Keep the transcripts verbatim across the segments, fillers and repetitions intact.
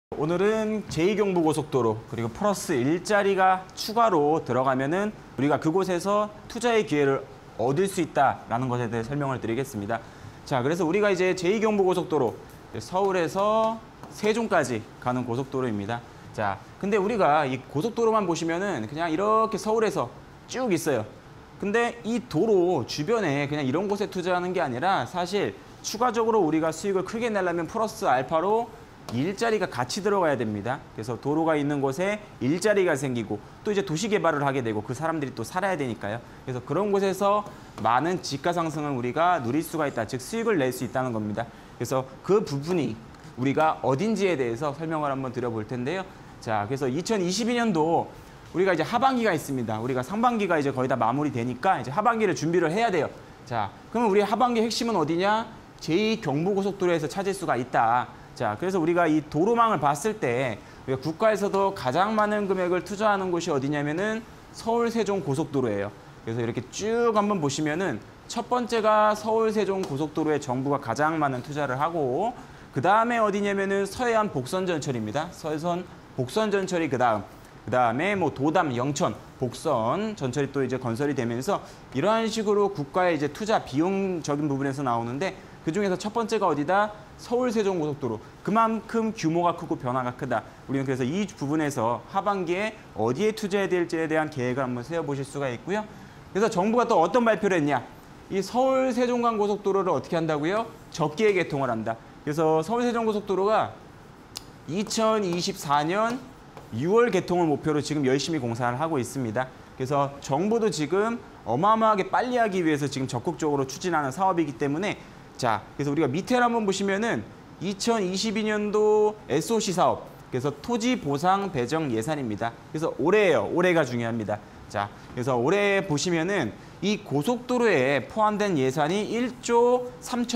오늘은 제이 경부고속도로 그리고 플러스 일자리가 추가로 들어가면은 우리가 그곳에서 투자의 기회를 얻을 수 있다라는 것에 대해 설명을 드리겠습니다. 자, 그래서 우리가 이제 제이 경부고속도로 서울에서 세종까지 가는 고속도로입니다. 자, 근데 우리가 이 고속도로만 보시면은 그냥 이렇게 서울에서 쭉 있어요. 근데 이 도로 주변에 그냥 이런 곳에 투자하는 게 아니라 사실 추가적으로 우리가 수익을 크게 내려면 플러스 알파로 일자리가 같이 들어가야 됩니다. 그래서 도로가 있는 곳에 일자리가 생기고 또 이제 도시 개발을 하게 되고 그 사람들이 또 살아야 되니까요. 그래서 그런 곳에서 많은 지가 상승을 우리가 누릴 수가 있다. 즉 수익을 낼 수 있다는 겁니다. 그래서 그 부분이 우리가 어딘지에 대해서 설명을 한번 드려볼 텐데요. 자, 그래서 이천이십이 년도 우리가 이제 하반기가 있습니다. 우리가 상반기가 이제 거의 다 마무리되니까 이제 하반기를 준비를 해야 돼요. 자, 그러면 우리 하반기 핵심은 어디냐? 제이 경부고속도로에서 찾을 수가 있다. 자, 그래서 우리가 이 도로망을 봤을 때 우리가 국가에서도 가장 많은 금액을 투자하는 곳이 어디냐면은 서울 세종 고속도로예요. 그래서 이렇게 쭉 한번 보시면은 첫 번째가 서울 세종 고속도로에 정부가 가장 많은 투자를 하고 그 다음에 어디냐면은 서해안 복선 전철입니다. 서해선 복선 전철이 그 다음. 그 다음에 뭐 도담, 영천, 복선 전철이 또 이제 건설이 되면서 이러한 식으로 국가의 이제 투자 비용적인 부분에서 나오는데 그 중에서 첫 번째가 어디다? 서울 세종 고속도로. 그만큼 규모가 크고 변화가 크다. 우리는 그래서 이 부분에서 하반기에 어디에 투자해야 될지에 대한 계획을 한번 세워보실 수가 있고요. 그래서 정부가 또 어떤 발표를 했냐? 이 서울 세종간 고속도로를 어떻게 한다고요? 적기에 개통을 한다. 그래서 서울 세종 고속도로가 이천이십사 년 유월 개통을 목표로 지금 열심히 공사를 하고 있습니다. 그래서 정부도 지금 어마어마하게 빨리 하기 위해서 지금 적극적으로 추진하는 사업이기 때문에 자, 그래서 우리가 밑에를 한번 보시면은 이천이십이 년도 에스오씨 사업, 그래서 토지 보상 배정 예산입니다. 그래서 올해예요. 올해가 중요합니다. 자, 그래서 올해 보시면은 이 고속도로에 포함된 예산이 일조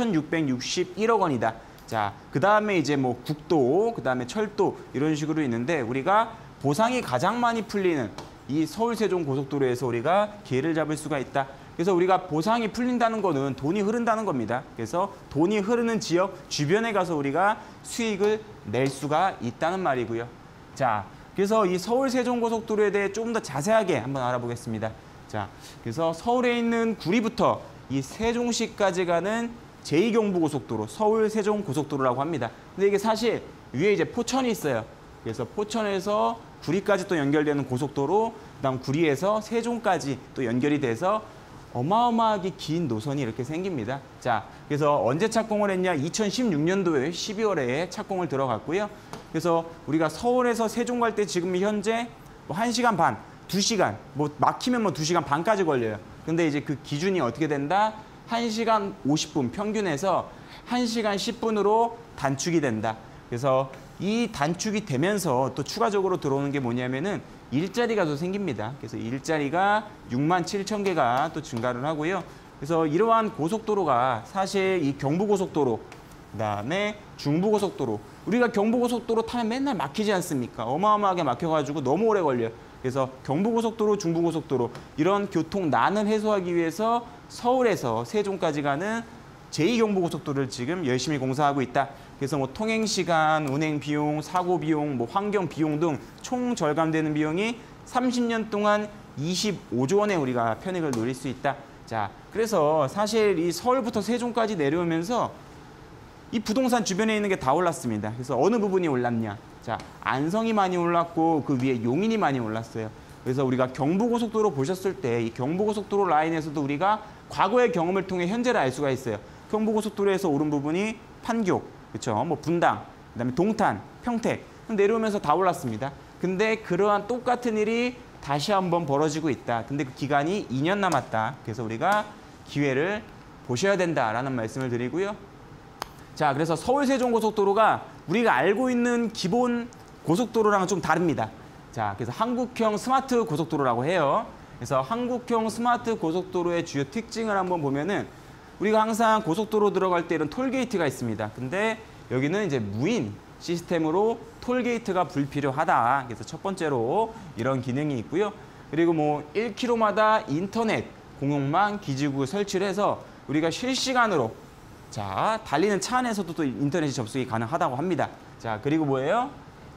삼천육백육십일억 원이다. 자, 그 다음에 이제 뭐 국도, 그 다음에 철도 이런 식으로 있는데 우리가 보상이 가장 많이 풀리는 이 서울 세종 고속도로에서 우리가 기회를 잡을 수가 있다. 그래서 우리가 보상이 풀린다는 거는 돈이 흐른다는 겁니다. 그래서 돈이 흐르는 지역 주변에 가서 우리가 수익을 낼 수가 있다는 말이고요. 자, 그래서 이 서울 세종 고속도로에 대해 조금 더 자세하게 한번 알아보겠습니다. 자, 그래서 서울에 있는 구리부터 이 세종시까지 가는 제이 경부고속도로, 서울 세종 고속도로라고 합니다. 근데 이게 사실 위에 이제 포천이 있어요. 그래서 포천에서 구리까지 또 연결되는 고속도로, 그다음 구리에서 세종까지 또 연결이 돼서 어마어마하게 긴 노선이 이렇게 생깁니다. 자, 그래서 언제 착공을 했냐? 이천십육 년도에 십이월에 착공을 들어갔고요. 그래서 우리가 서울에서 세종 갈 때 지금 현재 뭐 한 시간 반, 두 시간, 뭐 막히면 뭐 두 시간 반까지 걸려요. 근데 이제 그 기준이 어떻게 된다? 한 시간 오십 분 평균에서 한 시간 십 분으로 단축이 된다. 그래서 이 단축이 되면서 또 추가적으로 들어오는 게 뭐냐면은 일자리가 더 생깁니다. 그래서 일자리가 육만 칠천 개가 또 증가를 하고요. 그래서 이러한 고속도로가 사실 이 경부고속도로, 그다음에 중부고속도로, 우리가 경부고속도로 타면 맨날 막히지 않습니까? 어마어마하게 막혀가지고 너무 오래 걸려요. 그래서 경부고속도로, 중부고속도로 이런 교통난을 해소하기 위해서 서울에서 세종까지 가는 제이 경부고속도로를 지금 열심히 공사하고 있다. 그래서 뭐 통행시간, 운행비용, 사고비용, 뭐 환경비용 등 총 절감되는 비용이 삼십 년 동안 이십오조 원에 우리가 편익을 누릴 수 있다. 자, 그래서 사실 이 서울부터 세종까지 내려오면서 이 부동산 주변에 있는 게 다 올랐습니다. 그래서 어느 부분이 올랐냐? 자, 안성이 많이 올랐고 그 위에 용인이 많이 올랐어요. 그래서 우리가 경부고속도로 보셨을 때 이 경부고속도로 라인에서도 우리가 과거의 경험을 통해 현재를 알 수가 있어요. 경부고속도로에서 오른 부분이 판교, 그렇죠? 뭐 분당, 그다음에 동탄, 평택 내려오면서 다 올랐습니다. 근데 그러한 똑같은 일이 다시 한번 벌어지고 있다. 근데 그 기간이 이 년 남았다. 그래서 우리가 기회를 보셔야 된다라는 말씀을 드리고요. 자, 그래서 서울 세종 고속도로가 우리가 알고 있는 기본 고속도로랑은 좀 다릅니다. 자, 그래서 한국형 스마트 고속도로라고 해요. 그래서 한국형 스마트 고속도로의 주요 특징을 한번 보면은 우리가 항상 고속도로 들어갈 때 이런 톨게이트가 있습니다. 근데 여기는 이제 무인 시스템으로 톨게이트가 불필요하다. 그래서 첫 번째로 이런 기능이 있고요. 그리고 뭐 일 킬로미터마다 인터넷 공용망 기지국 설치를 해서 우리가 실시간으로 자, 달리는 차 안에서도 또 인터넷이 접속이 가능하다고 합니다. 자, 그리고 뭐예요?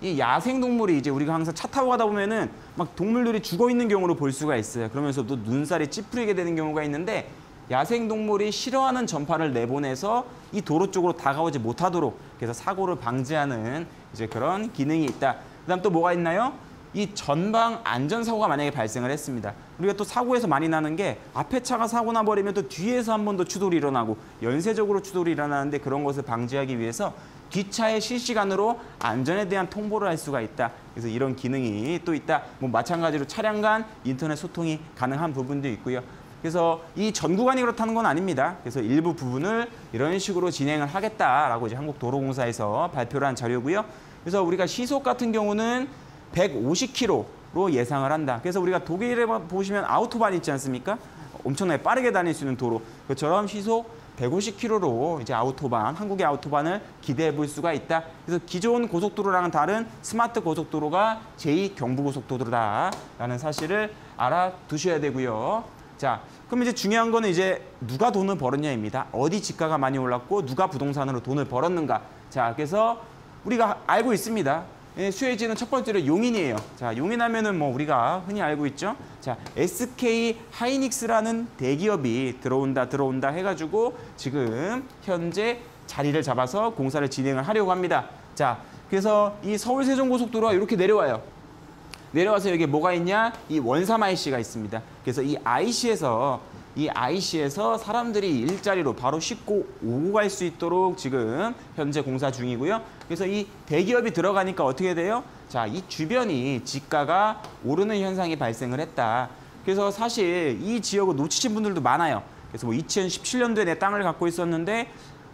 이 야생 동물이 이제 우리가 항상 차 타고 가다 보면은 막 동물들이 죽어 있는 경우를 볼 수가 있어요. 그러면서도 눈살이 찌푸리게 되는 경우가 있는데 야생 동물이 싫어하는 전파를 내보내서 이 도로 쪽으로 다가오지 못하도록 그래서 사고를 방지하는 이제 그런 기능이 있다. 그다음 또 뭐가 있나요? 이 전방 안전사고가 만약에 발생을 했습니다. 우리가 또 사고에서 많이 나는 게 앞에 차가 사고 나버리면 또 뒤에서 한 번 더 추돌이 일어나고 연쇄적으로 추돌이 일어나는데 그런 것을 방지하기 위해서 뒷차에 실시간으로 안전에 대한 통보를 할 수가 있다. 그래서 이런 기능이 또 있다. 뭐 마찬가지로 차량 간 인터넷 소통이 가능한 부분도 있고요. 그래서 이 전 구간이 그렇다는 건 아닙니다. 그래서 일부 부분을 이런 식으로 진행을 하겠다라고 이제 한국도로공사에서 발표를 한 자료고요. 그래서 우리가 시속 같은 경우는 백오십 킬로미터로 예상을 한다. 그래서 우리가 독일에 보시면 아우토반 있지 않습니까? 엄청나게 빠르게 다닐 수 있는 도로. 그처럼 시속 백오십 킬로미터로 이제 아우토반, 한국의 아우토반을 기대해 볼 수가 있다. 그래서 기존 고속도로랑은 다른 스마트 고속도로가 제이 경부고속도로다라는 사실을 알아두셔야 되고요. 자, 그럼 이제 중요한 거는 이제 누가 돈을 벌었냐입니다. 어디 지가가 많이 올랐고 누가 부동산으로 돈을 벌었는가. 자, 그래서 우리가 알고 있습니다. 예, 수혜지는 첫 번째로 용인이에요. 자, 용인하면은 뭐 우리가 흔히 알고 있죠. 자, 에스케이 하이닉스라는 대기업이 들어온다 들어온다 해가지고 지금 현재 자리를 잡아서 공사를 진행을 하려고 합니다. 자, 그래서 이 서울 세종고속도로가 이렇게 내려와요. 내려와서 여기 뭐가 있냐? 이 원삼 아이씨가 있습니다. 그래서 이 아이씨에서 이 아이씨에서 사람들이 일자리로 바로 쉽고 오고 갈 수 있도록 지금 현재 공사 중이고요. 그래서 이 대기업이 들어가니까 어떻게 돼요? 자, 이 주변이 지가가 오르는 현상이 발생을 했다. 그래서 사실 이 지역을 놓치신 분들도 많아요. 그래서 뭐 이천십칠 년도에 내 땅을 갖고 있었는데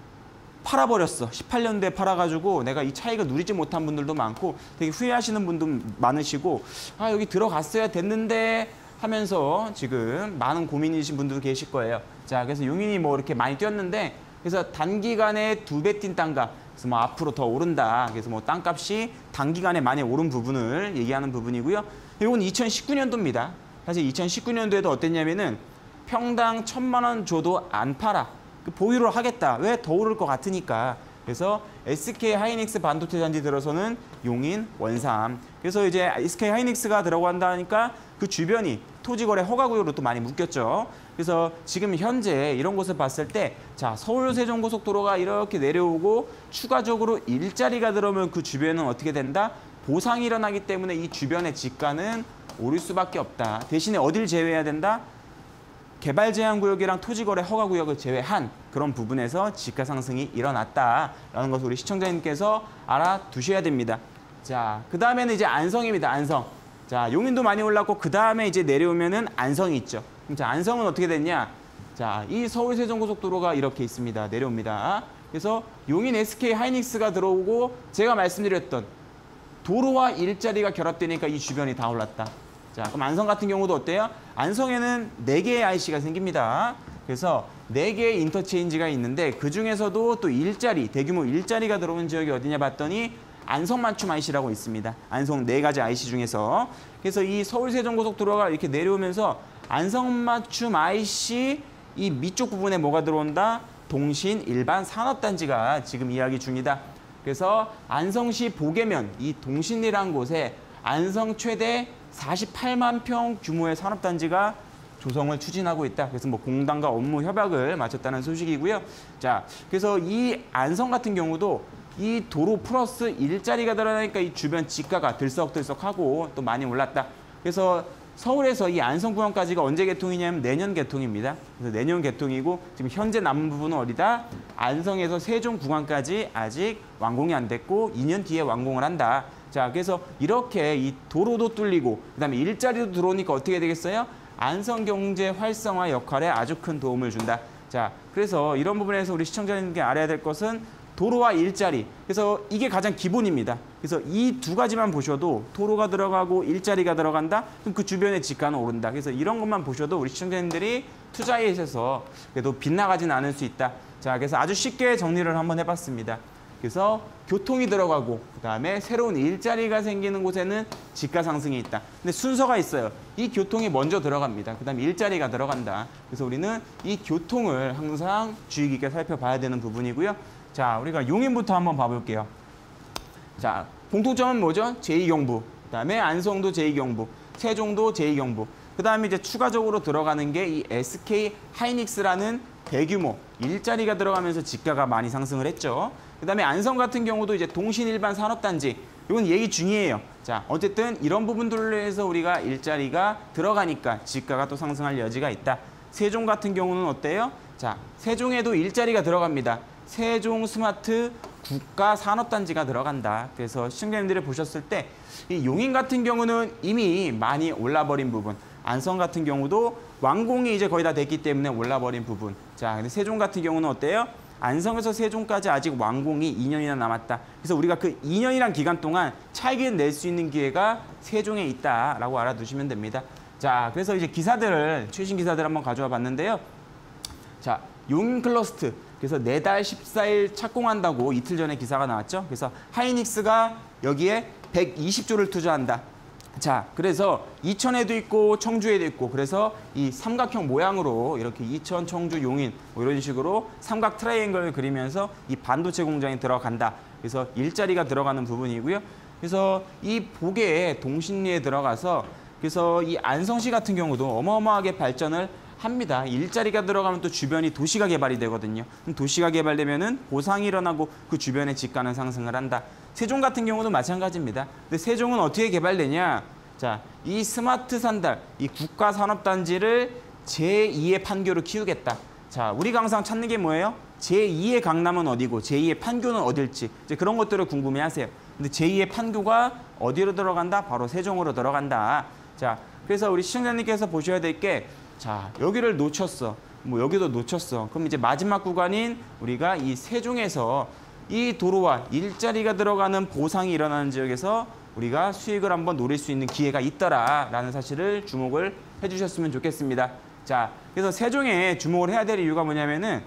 팔아버렸어. 십팔 년도에 팔아가지고 내가 이 차익을 누리지 못한 분들도 많고 되게 후회하시는 분도 많으시고 아, 여기 들어갔어야 됐는데 하면서 지금 많은 고민이신 분들도 계실 거예요. 자, 그래서 용인이 뭐 이렇게 많이 뛰었는데 그래서 단기간에 두 배 뛴 땅값, 그래서 뭐 앞으로 더 오른다. 그래서 뭐 땅값이 단기간에 많이 오른 부분을 얘기하는 부분이고요. 이건 이천십구 년도입니다. 사실 이천십구 년도에도 어땠냐면은 평당 천만 원 줘도 안 팔아. 보유를 하겠다. 왜? 더 오를 것 같으니까. 그래서 에스케이 하이닉스 반도체 단지 들어서는 용인, 원삼. 그래서 이제 에스케이 하이닉스가 들어간다 하니까 그 주변이 토지거래 허가구역으로 또 많이 묶였죠. 그래서 지금 현재 이런 곳을 봤을 때 자, 서울 세종고속도로가 이렇게 내려오고 추가적으로 일자리가 들어오면 그 주변은 어떻게 된다? 보상이 일어나기 때문에 이 주변의 지가는 오를 수밖에 없다. 대신에 어딜 제외해야 된다? 개발 제한 구역이랑 토지거래 허가 구역을 제외한 그런 부분에서 지가 상승이 일어났다라는 것을 우리 시청자님께서 알아두셔야 됩니다. 자, 그 다음에는 이제 안성입니다. 안성. 자, 용인도 많이 올랐고 그 다음에 이제 내려오면은 안성이 있죠. 그럼 자, 안성은 어떻게 됐냐? 자, 이 서울 세종고속도로가 이렇게 있습니다. 내려옵니다. 그래서 용인 에스케이 하이닉스가 들어오고 제가 말씀드렸던 도로와 일자리가 결합되니까 이 주변이 다 올랐다. 자, 그럼 안성 같은 경우도 어때요? 안성에는 네 개의 아이씨가 생깁니다. 그래서 네 개의 인터체인지가 있는데 그중에서도 또 일자리, 대규모 일자리가 들어오는 지역이 어디냐 봤더니 안성맞춤 아이씨라고 있습니다. 안성 네 가지 아이씨 중에서. 그래서 이 서울 세종고속도로가 이렇게 내려오면서 안성맞춤 아이씨 이 밑쪽 부분에 뭐가 들어온다? 동신 일반 산업단지가 지금 이야기 중이다. 그래서 안성시 보계면 이 동신이라는 곳에 안성 최대 사십팔만 평 규모의 산업단지가 조성을 추진하고 있다. 그래서 뭐 공단과 업무 협약을 마쳤다는 소식이고요. 자, 그래서 이 안성 같은 경우도 이 도로 플러스 일자리가 들어가니까 이 주변 지가가 들썩들썩하고 또 많이 올랐다. 그래서 서울에서 이 안성구간까지가 언제 개통이냐면 내년 개통입니다. 그래서 내년 개통이고 지금 현재 남은 부분은 어디다? 안성에서 세종 구간까지 아직 완공이 안 됐고 이 년 뒤에 완공을 한다. 자, 그래서 이렇게 이 도로도 뚫리고 그다음에 일자리도 들어오니까 어떻게 되겠어요? 안성 경제 활성화 역할에 아주 큰 도움을 준다. 자, 그래서 이런 부분에서 우리 시청자님께 알아야 될 것은 도로와 일자리. 그래서 이게 가장 기본입니다. 그래서 이 두 가지만 보셔도 도로가 들어가고 일자리가 들어간다? 그럼 그 주변의 지가는 오른다. 그래서 이런 것만 보셔도 우리 시청자님들이 투자에 있어서 그래도 빗나가진 않을 수 있다. 자, 그래서 아주 쉽게 정리를 한번 해봤습니다. 그래서 교통이 들어가고 그다음에 새로운 일자리가 생기는 곳에는 지가 상승이 있다. 근데 순서가 있어요. 이 교통이 먼저 들어갑니다. 그다음에 일자리가 들어간다. 그래서 우리는 이 교통을 항상 주의 깊게 살펴봐야 되는 부분이고요. 자, 우리가 용인부터 한번 봐볼게요. 자, 공통점은 뭐죠? 제이 경부. 그다음에 안성도 제이 경부, 세종도 제이 경부. 그다음에 이제 추가적으로 들어가는 게 이 에스케이 하이닉스라는 대규모 일자리가 들어가면서 지가가 많이 상승을 했죠. 그다음에 안성 같은 경우도 이제 동신일반 산업단지. 이건 얘기 중이에요. 자, 어쨌든 이런 부분들로 해서 우리가 일자리가 들어가니까 지가가 또 상승할 여지가 있다. 세종 같은 경우는 어때요? 자, 세종에도 일자리가 들어갑니다. 세종 스마트 국가산업단지가 들어간다. 그래서 시청자님들이 보셨을 때 이 용인 같은 경우는 이미 많이 올라버린 부분, 안성 같은 경우도 완공이 이제 거의 다 됐기 때문에 올라버린 부분. 자, 근데 세종 같은 경우는 어때요? 안성에서 세종까지 아직 완공이 이 년이나 남았다. 그래서 우리가 그 이 년이란 기간 동안 차익을 낼 수 있는 기회가 세종에 있다라고 알아두시면 됩니다. 자, 그래서 이제 기사들을 최신 기사들 한번 가져와 봤는데요. 자, 용인 클러스트. 그래서 내달 십사 일 착공한다고 이틀 전에 기사가 나왔죠. 그래서 하이닉스가 여기에 백이십 조를 투자한다. 자, 그래서 이천에도 있고 청주에도 있고 그래서 이 삼각형 모양으로 이렇게 이천, 청주, 용인 뭐 이런 식으로 삼각 트라이앵글을 그리면서 이 반도체 공장에 들어간다. 그래서 일자리가 들어가는 부분이고요. 그래서 이 복에 동신리에 들어가서 그래서 이 안성시 같은 경우도 어마어마하게 발전을 합니다. 일자리가 들어가면 또 주변이 도시가 개발이 되거든요. 그럼 도시가 개발되면은 보상이 일어나고 그 주변의 집가는 상승을 한다. 세종 같은 경우도 마찬가지입니다. 근데 세종은 어떻게 개발되냐? 자, 이 스마트 산달, 이 국가산업단지를 제이의 판교로 키우겠다. 자, 우리가 항상 찾는 게 뭐예요? 제이의 강남은 어디고 제이의 판교는 어딜지 이제 그런 것들을 궁금해하세요. 근데 제이의 판교가 어디로 들어간다? 바로 세종으로 들어간다. 자, 그래서 우리 시청자님께서 보셔야 될 게 자, 여기를 놓쳤어. 뭐 여기도 놓쳤어. 그럼 이제 마지막 구간인 우리가 이 세종에서 이 도로와 일자리가 들어가는 보상이 일어나는 지역에서 우리가 수익을 한번 노릴 수 있는 기회가 있더라라는 사실을 주목을 해주셨으면 좋겠습니다. 자, 그래서 세종에 주목을 해야 될 이유가 뭐냐면은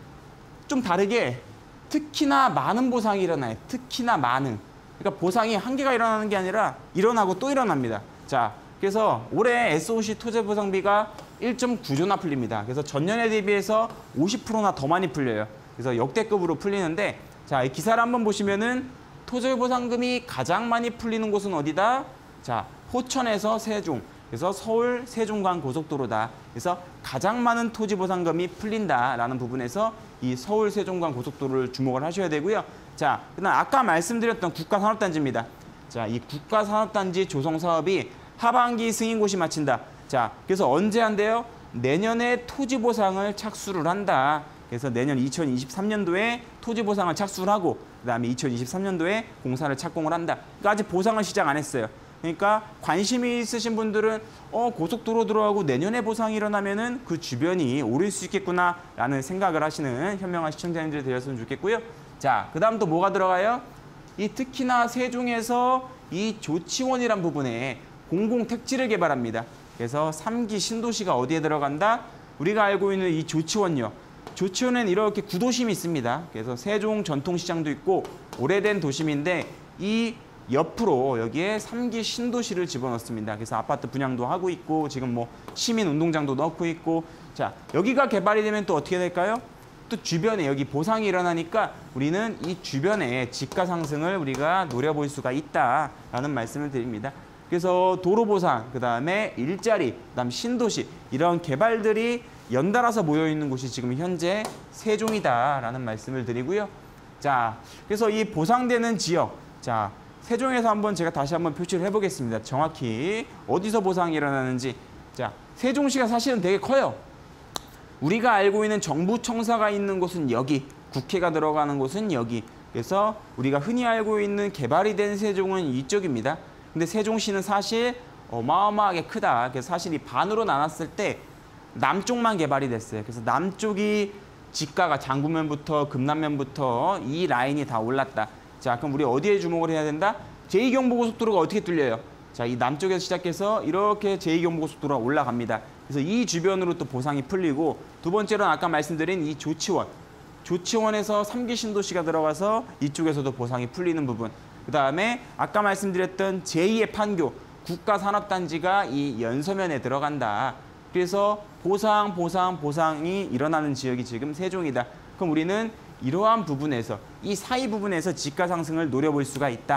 좀 다르게 특히나 많은 보상이 일어나요. 특히나 많은. 그러니까 보상이 한 개가 일어나는 게 아니라 일어나고 또 일어납니다. 자, 그래서 올해 에스오씨 토지 보상비가 일 점 구 조나 풀립니다. 그래서 전년에 대비해서 오십 퍼센트나 더 많이 풀려요. 그래서 역대급으로 풀리는데 자, 이 기사를 한번 보시면은 토지 보상금이 가장 많이 풀리는 곳은 어디다? 자, 호천에서 세종. 그래서 서울 세종간 고속도로다. 그래서 가장 많은 토지 보상금이 풀린다라는 부분에서 이 서울 세종간 고속도로를 주목을 하셔야 되고요. 자, 그다음 아까 말씀드렸던 국가산업단지입니다. 자, 이 국가산업단지 조성 사업이 하반기 승인고시 마친다. 자, 그래서 언제 한대요? 내년에 토지 보상을 착수를 한다. 그래서 내년 이천이십삼 년도에 토지 보상을 착수를 하고 그다음에 이천이십삼 년도에 공사를 착공을 한다. 그러니까 아직 보상을 시작 안 했어요. 그러니까 관심이 있으신 분들은 어 고속도로 들어가고 내년에 보상이 일어나면은 그 주변이 오를 수 있겠구나라는 생각을 하시는 현명한 시청자님들이 되었으면 좋겠고요. 자, 그다음 또 뭐가 들어가요? 이 특히나 세종에서 이 조치원이란 부분에 공공 택지를 개발합니다. 그래서 삼 기 신도시가 어디에 들어간다? 우리가 알고 있는 이 조치원역. 조치원에는 이렇게 구도심이 있습니다. 그래서 세종 전통시장도 있고 오래된 도심인데 이 옆으로 여기에 삼 기 신도시를 집어넣습니다. 그래서 아파트 분양도 하고 있고 지금 뭐 시민 운동장도 넣고 있고 자, 여기가 개발이 되면 또 어떻게 될까요? 또 주변에 여기 보상이 일어나니까 우리는 이 주변에 집가 상승을 우리가 노려볼 수가 있다라는 말씀을 드립니다. 그래서 도로 보상, 그다음에 일자리, 그다음 신도시 이런 개발들이 연달아서 모여 있는 곳이 지금 현재 세종이다라는 말씀을 드리고요. 자, 그래서 이 보상되는 지역, 자, 세종에서 한번 제가 다시 한번 표시를 해보겠습니다. 정확히 어디서 보상이 일어나는지. 자, 세종시가 사실은 되게 커요. 우리가 알고 있는 정부청사가 있는 곳은 여기, 국회가 들어가는 곳은 여기. 그래서 우리가 흔히 알고 있는 개발이 된 세종은 이쪽입니다. 근데 세종시는 사실 어마어마하게 크다. 그래서 사실 이 반으로 나눴을 때 남쪽만 개발이 됐어요. 그래서 남쪽이 지가가 장구면부터 금남면부터 이 라인이 다 올랐다. 자, 그럼 우리 어디에 주목을 해야 된다? 제이 경부고속도로가 어떻게 뚫려요? 자, 이 남쪽에서 시작해서 이렇게 제이 경부고속도로가 올라갑니다. 그래서 이 주변으로 또 보상이 풀리고 두 번째로는 아까 말씀드린 이 조치원. 조치원에서 삼 기 신도시가 들어가서 이쪽에서도 보상이 풀리는 부분. 그 다음에 아까 말씀드렸던 제이의 판교, 국가산업단지가 이 연서면에 들어간다. 그래서 보상, 보상, 보상이 일어나는 지역이 지금 세종이다. 그럼 우리는 이러한 부분에서, 이 사이 부분에서 지가 상승을 노려볼 수가 있다.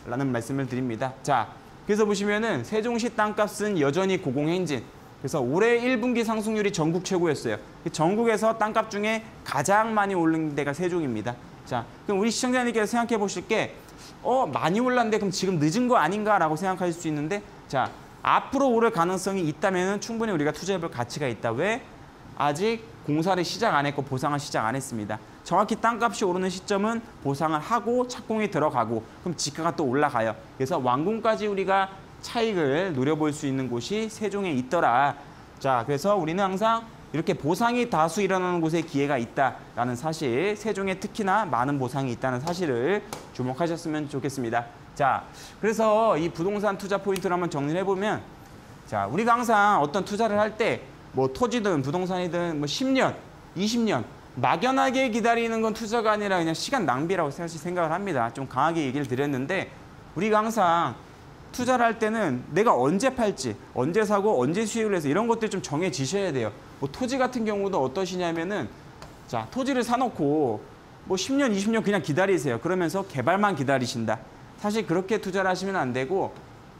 있다라는 말씀을 드립니다. 자, 그래서 보시면은 세종시 땅값은 여전히 고공행진. 그래서 올해 일 분기 상승률이 전국 최고였어요. 전국에서 땅값 중에 가장 많이 오른 데가 세종입니다. 자, 그럼 우리 시청자님께서 생각해 보실 게 어, 많이 올랐는데 그럼 지금 늦은 거 아닌가라고 생각하실 수 있는데, 자, 앞으로 오를 가능성이 있다면 충분히 우리가 투자해 볼 가치가 있다. 왜? 아직 공사를 시작 안 했고 보상을 시작 안 했습니다. 정확히 땅값이 오르는 시점은 보상을 하고 착공이 들어가고 그럼 지가가 또 올라가요. 그래서 완공까지 우리가 차익을 노려볼 수 있는 곳이 세종에 있더라. 자, 그래서 우리는 항상 이렇게 보상이 다수 일어나는 곳에 기회가 있다라는 사실, 세종에 특히나 많은 보상이 있다는 사실을 주목하셨으면 좋겠습니다. 자, 그래서 이 부동산 투자 포인트를 한번 정리를 해보면, 자, 우리가 항상 어떤 투자를 할 때 뭐 토지든 부동산이든 뭐 십 년, 이십 년 막연하게 기다리는 건 투자가 아니라 그냥 시간 낭비라고 사실 생각을 합니다. 좀 강하게 얘기를 드렸는데, 우리가 항상 투자를 할 때는 내가 언제 팔지, 언제 사고, 언제 수익을 해서 이런 것들 좀 정해지셔야 돼요. 뭐 토지 같은 경우도 어떠시냐면은, 자, 토지를 사놓고 뭐 십 년, 이십 년 그냥 기다리세요. 그러면서 개발만 기다리신다. 사실 그렇게 투자를 하시면 안 되고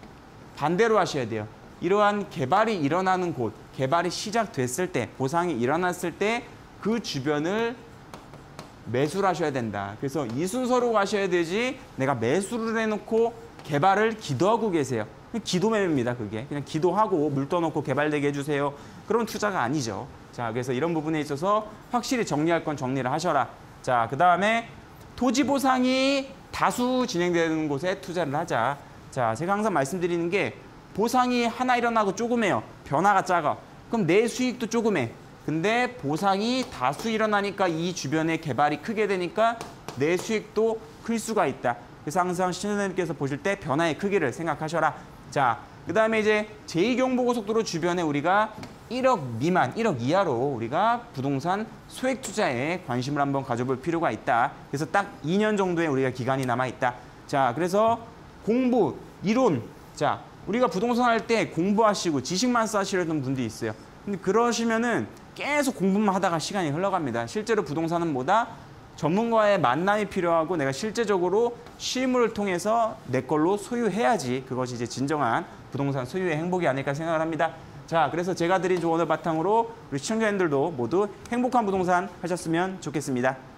반대로 하셔야 돼요. 이러한 개발이 일어나는 곳, 개발이 시작됐을 때, 보상이 일어났을 때 그 주변을 매수를 하셔야 된다. 그래서 이 순서로 가셔야 되지, 내가 매수를 해놓고 개발을 기도하고 계세요. 기도매매입니다, 그게. 그냥 기도하고 물 떠놓고 개발되게 해주세요. 그런 투자가 아니죠. 자, 그래서 이런 부분에 있어서 확실히 정리할 건 정리를 하셔라. 자, 그 다음에 토지 보상이 다수 진행되는 곳에 투자를 하자. 자, 제가 항상 말씀드리는 게 보상이 하나 일어나고 조그매요. 변화가 작아. 그럼 내 수익도 조그매. 근데 보상이 다수 일어나니까 이 주변에 개발이 크게 되니까 내 수익도 클 수가 있다. 그래서 항상 시청자님께서 보실 때 변화의 크기를 생각하셔라. 자, 그 다음에 이제 제이 경부고속도로 주변에 우리가 일억 미만, 일억 이하로 우리가 부동산 소액 투자에 관심을 한번 가져볼 필요가 있다. 그래서 딱 이 년 정도의 우리가 기간이 남아 있다. 자, 그래서 공부, 이론. 자, 우리가 부동산 할 때 공부하시고 지식만 쌓으시려는 분들이 있어요. 근데 그러시면은 계속 공부만 하다가 시간이 흘러갑니다. 실제로 부동산은 뭐다? 전문가의 만남이 필요하고 내가 실제적으로 실물을 통해서 내 걸로 소유해야지 그것이 이제 진정한 부동산 소유의 행복이 아닐까 생각을 합니다. 자, 그래서 제가 드린 조언을 바탕으로 우리 시청자님들도 모두 행복한 부동산 하셨으면 좋겠습니다.